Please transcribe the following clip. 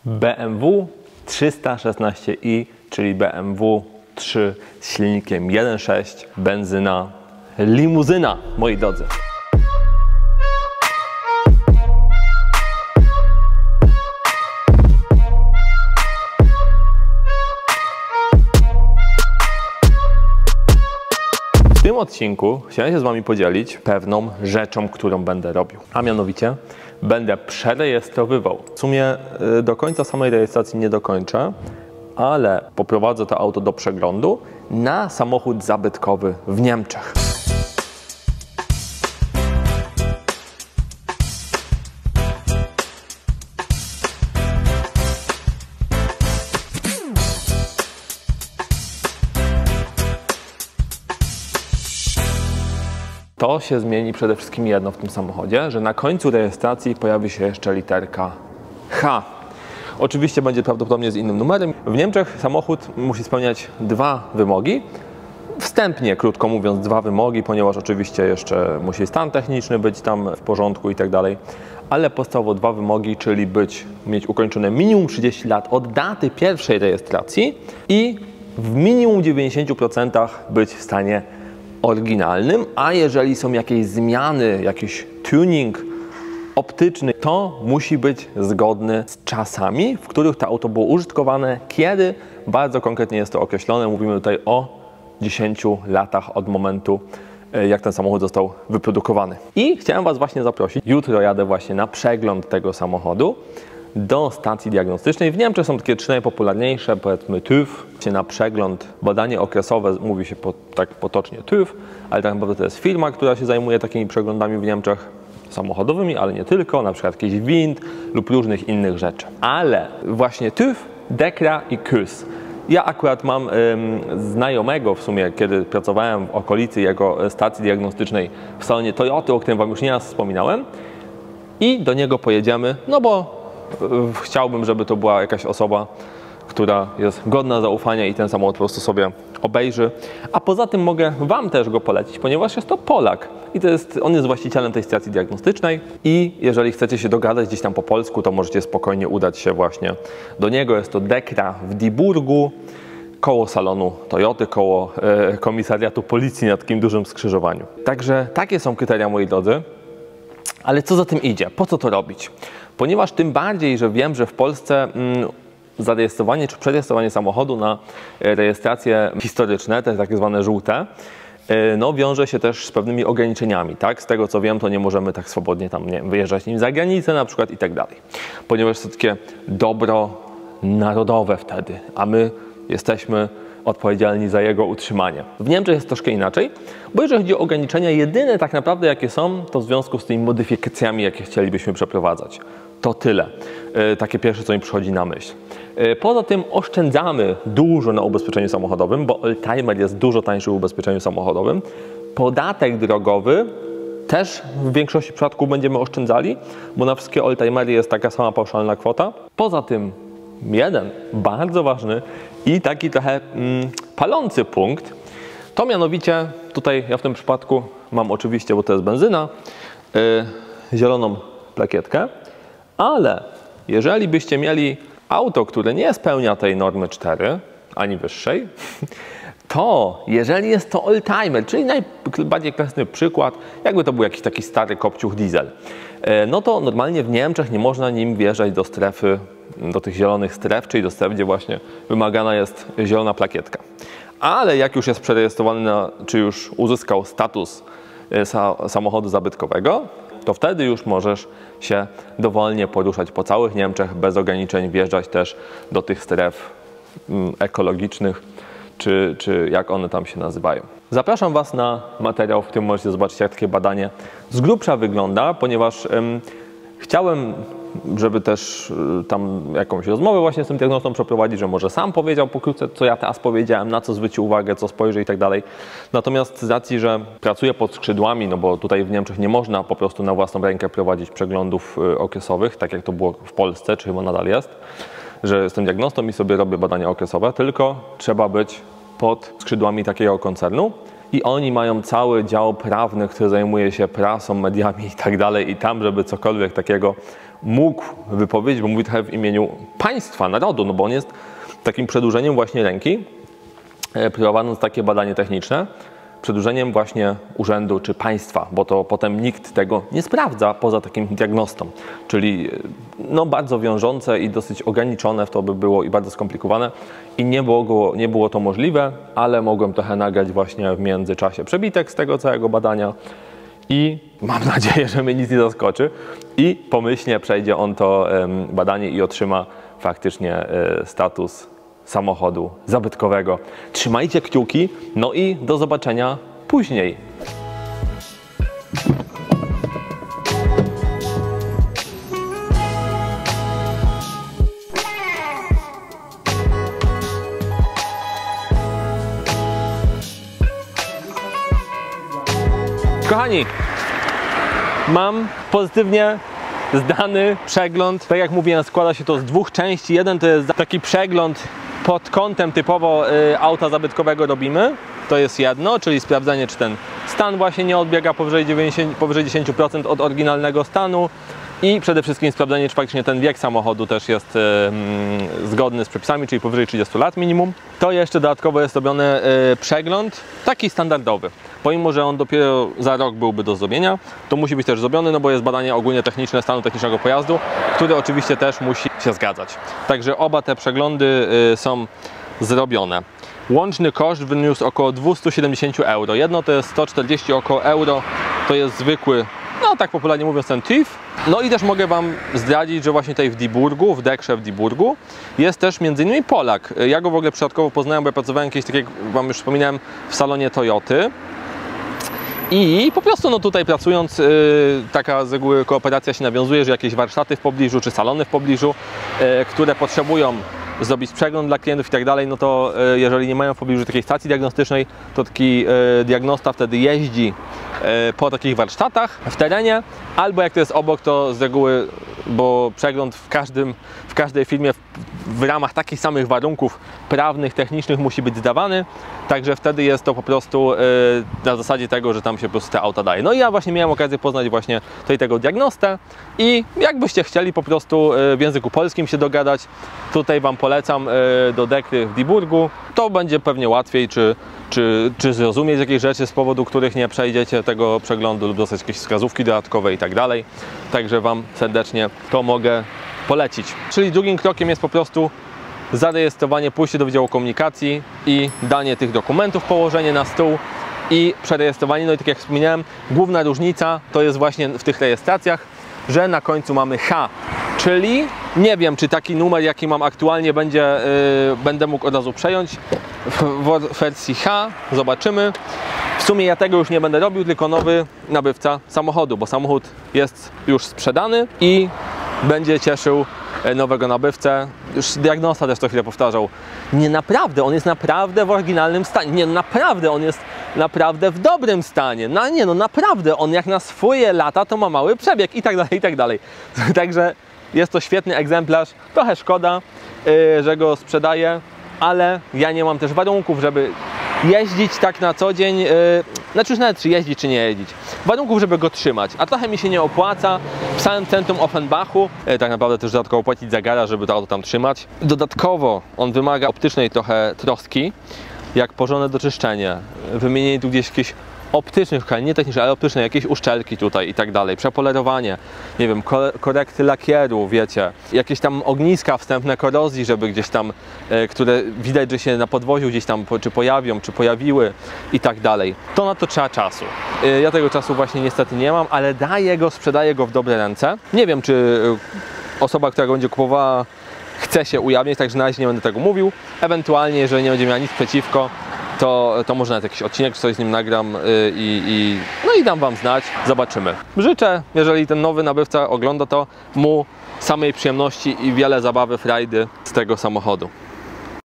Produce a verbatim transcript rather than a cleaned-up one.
B M W trzysta szesnaście i, czyli B M W trzy z silnikiem jeden przecinek sześć, benzyna, limuzyna, moi drodzy. W tym odcinku chciałem się z Wami podzielić pewną rzeczą, którą będę robił, a mianowicie będę przerejestrowywał. W sumie do końca samej rejestracji nie dokończę, ale poprowadzę to auto do przeglądu na samochód zabytkowy w Niemczech. To się zmieni przede wszystkim jedno w tym samochodzie, że na końcu rejestracji pojawi się jeszcze literka H. Oczywiście będzie prawdopodobnie z innym numerem. W Niemczech samochód musi spełniać dwa wymogi. Wstępnie, krótko mówiąc, dwa wymogi, ponieważ oczywiście jeszcze musi stan techniczny być tam w porządku i tak dalej. Ale podstawowo dwa wymogi, czyli być, mieć ukończone minimum trzydzieści lat od daty pierwszej rejestracji i w minimum dziewięćdziesięciu procentach być w stanie oryginalnym, a jeżeli są jakieś zmiany, jakiś tuning optyczny, to musi być zgodny z czasami, w których to auto było użytkowane, kiedy bardzo konkretnie jest to określone. Mówimy tutaj o dziesięciu latach od momentu, jak ten samochód został wyprodukowany. I chciałem Was właśnie zaprosić. Jutro jadę właśnie na przegląd tego samochodu do stacji diagnostycznej. W Niemczech są takie trzy najpopularniejsze, powiedzmy TÜV, na przegląd, badanie okresowe, mówi się po, tak potocznie TÜV, ale tak naprawdę to jest firma, która się zajmuje takimi przeglądami w Niemczech samochodowymi, ale nie tylko, na przykład jakiś wind lub różnych innych rzeczy. Ale właśnie TÜV, DEKRA i KÜS. Ja akurat mam ym, znajomego w sumie, kiedy pracowałem w okolicy jego stacji diagnostycznej w salonie Toyoty, o którym Wam już nieraz wspominałem, i do niego pojedziemy, no bo chciałbym, żeby to była jakaś osoba, która jest godna zaufania i ten samochód po prostu sobie obejrzy. A poza tym mogę Wam też go polecić, ponieważ jest to Polak i to jest, on jest właścicielem tej stacji diagnostycznej i jeżeli chcecie się dogadać gdzieś tam po polsku, to możecie spokojnie udać się właśnie do niego. Jest to DEKRA w Dieburgu, koło salonu Toyoty, koło e, komisariatu policji na takim dużym skrzyżowaniu. Także takie są kryteria, moi drodzy. Ale co za tym idzie? Po co to robić? Ponieważ tym bardziej, że wiem, że w Polsce mm, zarejestrowanie czy przerejestrowanie samochodu na rejestracje historyczne, te tak zwane żółte, no wiąże się też z pewnymi ograniczeniami, tak? Z tego co wiem, to nie możemy tak swobodnie tam, nie wiem, wyjeżdżać nim za granicę na przykład i tak dalej. Ponieważ to takie dobro narodowe wtedy, a my jesteśmy odpowiedzialni za jego utrzymanie. W Niemczech jest troszkę inaczej, bo jeżeli chodzi o ograniczenia, jedyne tak naprawdę jakie są, to w związku z tymi modyfikacjami, jakie chcielibyśmy przeprowadzać. To tyle. Yy, takie pierwsze, co mi przychodzi na myśl. Yy, poza tym oszczędzamy dużo na ubezpieczeniu samochodowym, bo oldtimer jest dużo tańszy w ubezpieczeniu samochodowym. Podatek drogowy też w większości przypadków będziemy oszczędzali, bo na wszystkie oldtimery jest taka sama pauszalna kwota. Poza tym jeden bardzo ważny i taki trochę mm, palący punkt, to mianowicie tutaj ja w tym przypadku mam oczywiście, bo to jest benzyna, yy, zieloną plakietkę, ale jeżeli byście mieli auto, które nie spełnia tej normy cztery, ani wyższej, to jeżeli jest to oldtimer, czyli najbardziej klasyczny przykład, jakby to był jakiś taki stary kopciuch diesel, no to normalnie w Niemczech nie można nim wjeżdżać do strefy, do tych zielonych stref, czyli do stref, gdzie właśnie wymagana jest zielona plakietka. Ale jak już jest przerejestrowany, na, czy już uzyskał status samochodu zabytkowego, to wtedy już możesz się dowolnie poruszać po całych Niemczech, bez ograniczeń, wjeżdżać też do tych stref ekologicznych, czy, czy jak one tam się nazywają. Zapraszam Was na materiał, w którym możecie zobaczyć, jak takie badanie z grubsza wygląda, ponieważ ym, chciałem, żeby też y, tam jakąś rozmowę właśnie z tym diagnostą przeprowadzić, że może sam powiedział pokrótce, co ja teraz powiedziałem, na co zwróci uwagę, co spojrzy i tak dalej. Natomiast z racji, że pracuję pod skrzydłami, no bo tutaj w Niemczech nie można po prostu na własną rękę prowadzić przeglądów y, okresowych, tak jak to było w Polsce, czy chyba nadal jest, że jestem diagnostą i sobie robię badania okresowe, tylko trzeba być pod skrzydłami takiego koncernu i oni mają cały dział prawny, który zajmuje się prasą, mediami i tak dalej i tam, żeby cokolwiek takiego mógł wypowiedzieć, bo mówi trochę w imieniu państwa, narodu, no bo on jest takim przedłużeniem właśnie ręki, prowadząc takie badanie techniczne, przedłużeniem właśnie urzędu czy państwa, bo to potem nikt tego nie sprawdza poza takim diagnostą, czyli no bardzo wiążące i dosyć ograniczone w to by było i bardzo skomplikowane i nie było, nie było to możliwe, ale mogłem trochę nagrać właśnie w międzyczasie przebitek z tego całego badania i mam nadzieję, że mnie nic nie zaskoczy i pomyślnie przejdzie on to badanie i otrzyma faktycznie status samochodu zabytkowego. Trzymajcie kciuki, no i do zobaczenia później. Kochani, mam pozytywnie zdany przegląd. Tak jak mówiłem, składa się to z dwóch części. Jeden to jest taki przegląd pod kątem typowo y, auta zabytkowego robimy. To jest jedno, czyli sprawdzenie, czy ten stan właśnie nie odbiega powyżej, dziewięćdziesiąt, powyżej dziesięć procent od oryginalnego stanu i przede wszystkim sprawdzenie, czy faktycznie ten wiek samochodu też jest y, y, zgodny z przepisami, czyli powyżej trzydziestu lat minimum. To jeszcze dodatkowo jest robiony y, przegląd taki standardowy. Pomimo, że on dopiero za rok byłby do zrobienia, to musi być też zrobiony, no bo jest badanie ogólnie techniczne stanu technicznego pojazdu, które oczywiście też musi się zgadzać. Także oba te przeglądy y, są zrobione. Łączny koszt wyniósł około dwieście siedemdziesiąt euro. Jedno to jest sto czterdzieści około euro, to jest zwykły, no tak popularnie mówiąc, ten TÜV. No i też mogę Wam zdradzić, że właśnie tutaj w Dieburgu, w Dekrze w Dieburgu jest też między innymi Polak. Ja go w ogóle przypadkowo poznałem, bo ja pracowałem kiedyś, tak jak Wam już wspominałem, w salonie Toyoty. I po prostu no tutaj pracując, yy, taka z reguły kooperacja się nawiązuje, że jakieś warsztaty w pobliżu czy salony w pobliżu, yy, które potrzebują zrobić przegląd dla klientów i tak dalej, no to yy, jeżeli nie mają w pobliżu takiej stacji diagnostycznej, to taki yy, diagnosta wtedy jeździ yy, po takich warsztatach w terenie, albo jak to jest obok, to z reguły, bo przegląd w, każdym, w każdej firmie w, w ramach takich samych warunków prawnych, technicznych musi być zdawany, także wtedy jest to po prostu yy, na zasadzie tego, że tam się po prostu te auta daje. No i ja właśnie miałem okazję poznać właśnie tutaj tego diagnostę i jakbyście chcieli po prostu yy, w języku polskim się dogadać, tutaj Wam polecam yy, do Dekry w Dieburgu. To będzie pewnie łatwiej, czy, czy, czy zrozumieć jakieś rzeczy, z powodu których nie przejdziecie tego przeglądu lub dostać jakieś wskazówki dodatkowe i tak dalej. Także Wam serdecznie to mogę polecić. Czyli drugim krokiem jest po prostu zarejestrowanie, pójście do Wydziału Komunikacji i danie tych dokumentów, położenie na stół i przerejestrowanie. No i tak jak wspomniałem, główna różnica to jest właśnie w tych rejestracjach, że na końcu mamy H, czyli nie wiem, czy taki numer, jaki mam aktualnie, będzie, yy, będę mógł od razu przejąć w wersji H, zobaczymy. W sumie ja tego już nie będę robił, tylko nowy nabywca samochodu, bo samochód jest już sprzedany i będzie cieszył nowego nabywcę. Już diagnosta też to chwilę powtarzał. Nie naprawdę, on jest naprawdę w oryginalnym stanie. Nie, naprawdę, on jest naprawdę w dobrym stanie. No nie, no naprawdę, on jak na swoje lata to ma mały przebieg i tak dalej, i tak dalej. Także jest to świetny egzemplarz. Trochę szkoda, yy, że go sprzedaję, ale ja nie mam też warunków, żeby jeździć tak na co dzień, yy, znaczy już nawet czy jeździć, czy nie jeździć, warunków, żeby go trzymać, a trochę mi się nie opłaca w samym centrum Offenbachu, yy, tak naprawdę też dodatkowo płacić za garaż, żeby to auto tam trzymać. Dodatkowo on wymaga optycznej trochę troski, jak porządne doczyszczenie, wymienienie tu gdzieś jakieś optycznych, nie techniczne, ale optyczne, jakieś uszczelki tutaj i tak dalej, przepolerowanie, nie wiem, korekty lakieru, wiecie, jakieś tam ogniska wstępne korozji, żeby gdzieś tam, e, które widać, że się na podwoziu gdzieś tam czy pojawią, czy pojawiły i tak dalej. To na to trzeba czasu. E, ja tego czasu właśnie niestety nie mam, ale daję go, sprzedaję go w dobre ręce. Nie wiem, czy osoba, która go będzie kupowała, chce się ujawnić, także na razie nie będę tego mówił. Ewentualnie, jeżeli nie będzie miała nic przeciwko, to, to może nawet jakiś odcinek, czy coś z nim nagram yy, i, no i dam Wam znać, zobaczymy. Życzę, jeżeli ten nowy nabywca ogląda to, mu samej przyjemności i wiele zabawy, frajdy z tego samochodu.